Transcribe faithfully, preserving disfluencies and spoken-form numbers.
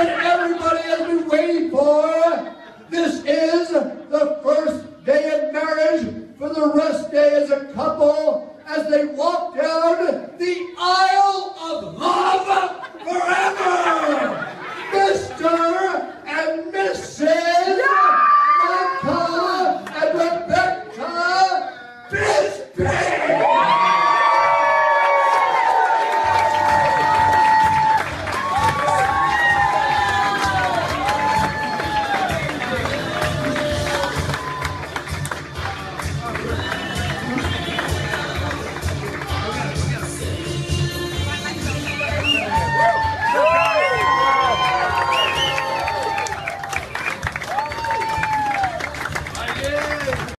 that everybody has been waiting for. This is the first day of marriage for the rest day as a couple as they walk down the aisle of love forever.